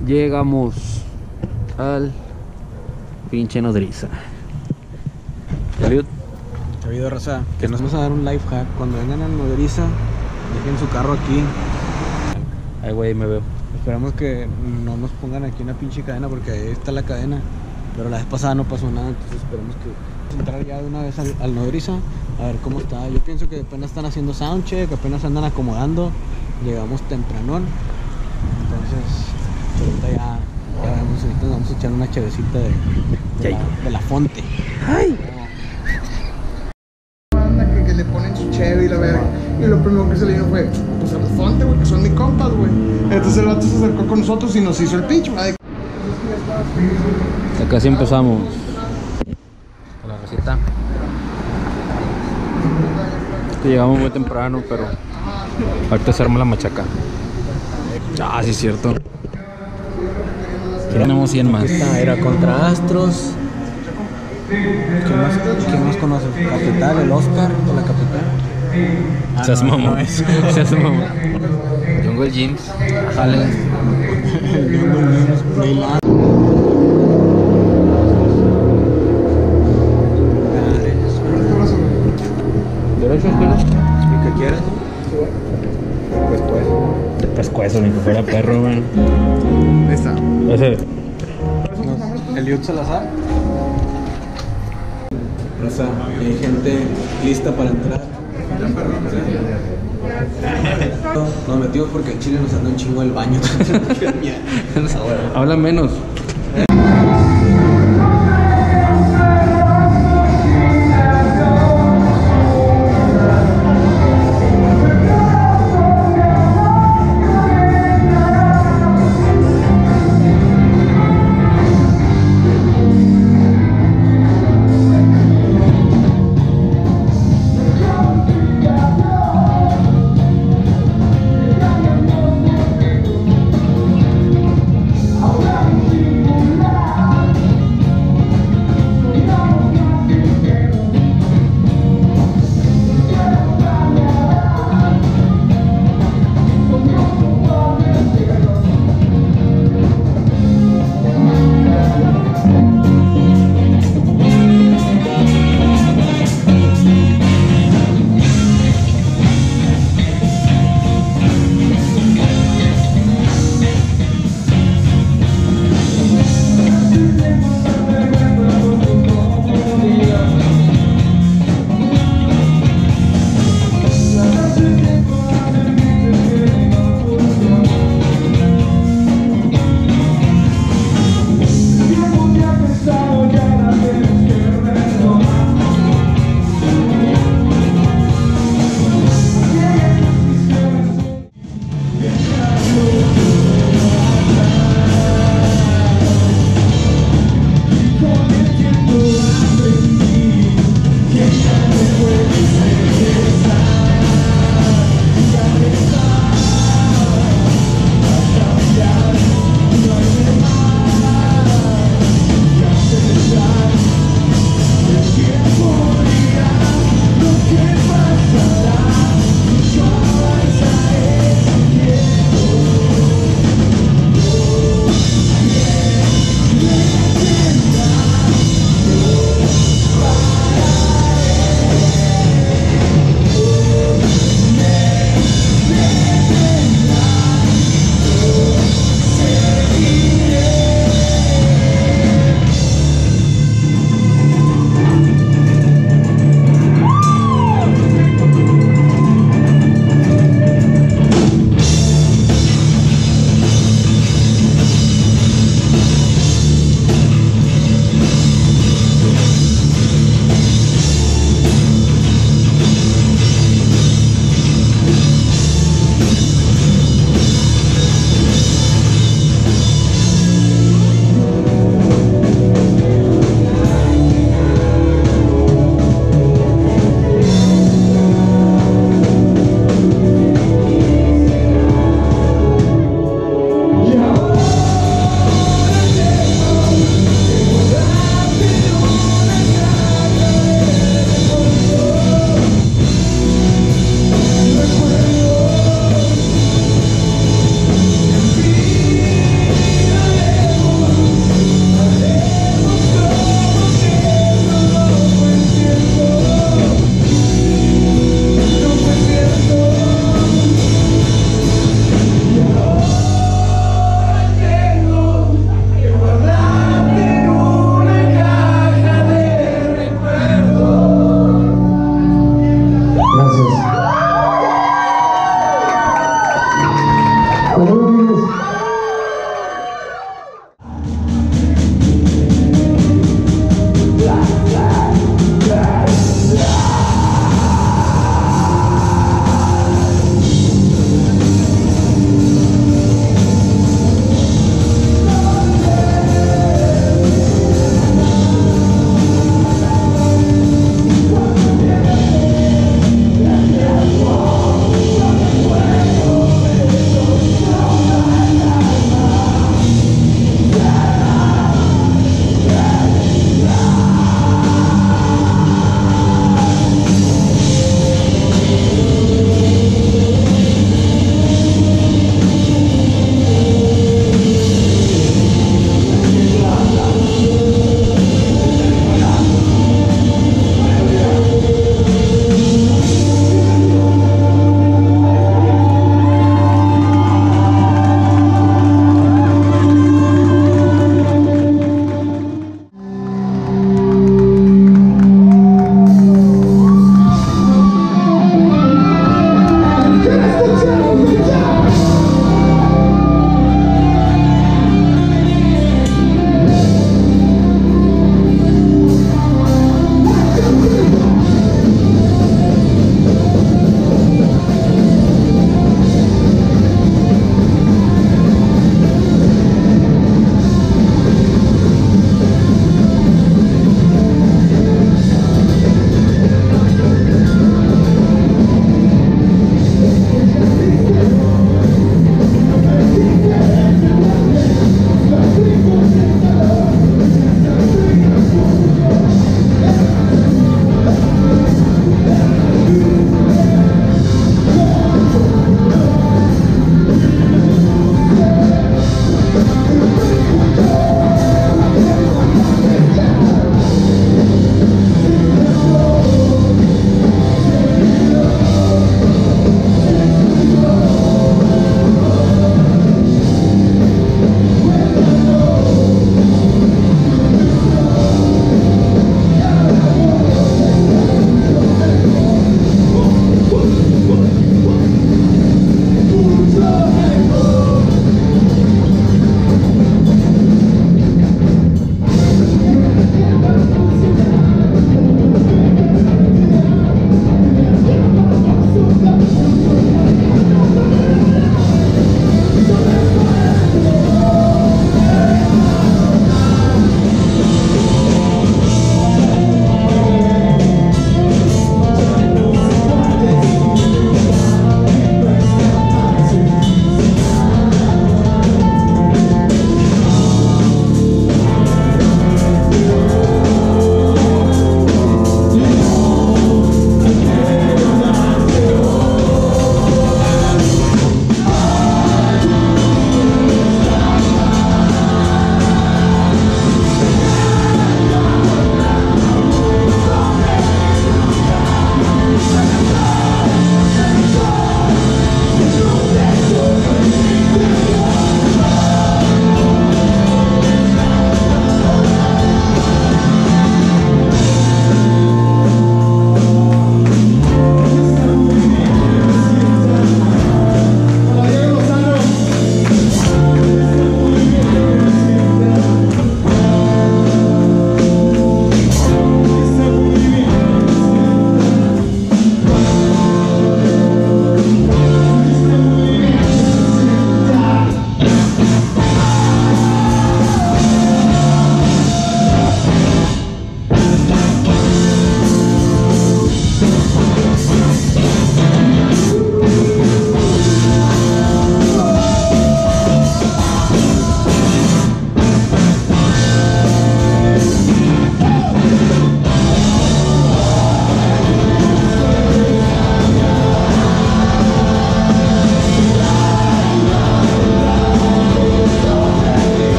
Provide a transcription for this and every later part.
Llegamos al pinche nodriza. Salud. Ha habido raza que nos vamos a dar un life hack. Cuando vengan al nodriza, dejen su carro aquí. Ay, güey, me veo. Esperamos que no nos pongan aquí una pinche cadena, porque ahí está la cadena. Pero la vez pasada no pasó nada, entonces esperemos que entrar ya de una vez al nodriza a ver cómo está. Yo pienso que apenas están haciendo soundcheck, apenas andan acomodando. Llegamos tempranón. Entonces, ahorita ya vemos, ahorita nos vamos a echar una chevecita de la Fonte. Ay. Que le ponen su cheve y la verga. Y lo primero que se le dio fue, pues a la Fonte, güey, que son mis compas, güey. Entonces el vato se acercó con nosotros y nos hizo el pitch, güey. Acá sí empezamos. Con la receta. Llegamos muy temprano, pero ahorita se arma la machaca. Ah, sí es cierto. Tenemos 100 más. Esta era contra Astros. ¿Quién más conoces? Capital, el Oscar de la Capital. Se hace no, mamón. no es. Se hace mamón. Jungle Gyms. Jale. ¿Derecho, izquierda? ¿Y qué quieres? De pescuezo, ni que fuera perro, güey. Ahí está. Ese. Eliud Salazar. Rosa, hay gente lista para entrar. Nos metimos porque en Chile nos anda un chingo el baño. Habla menos.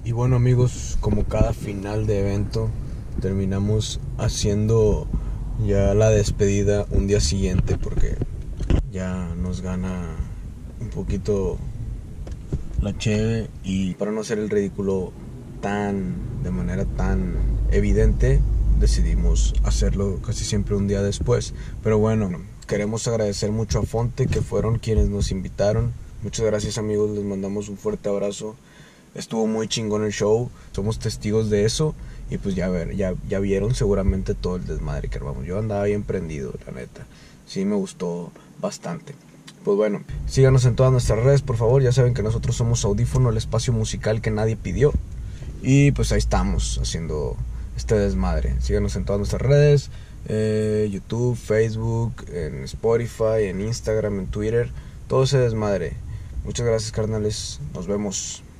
Y bueno amigos, como cada final de evento, terminamos haciendo ya la despedida un día siguiente porque ya nos gana un poquito la cheve, y para no hacer el ridículo de manera tan evidente, decidimos hacerlo casi siempre un día después. Pero bueno, queremos agradecer mucho a Fonte, que fueron quienes nos invitaron. Muchas gracias amigos, les mandamos un fuerte abrazo. Estuvo muy chingón el show, somos testigos de eso. Y pues ya vieron seguramente todo el desmadre que armamos. Yo andaba bien prendido, la neta. Sí, me gustó bastante. Pues bueno, síganos en todas nuestras redes, por favor. Ya saben que nosotros somos Audífono, el espacio musical que nadie pidió. Y pues ahí estamos haciendo este desmadre. Síganos en todas nuestras redes, YouTube, Facebook, en Spotify, en Instagram, en Twitter. Todo ese desmadre. Muchas gracias, carnales. Nos vemos.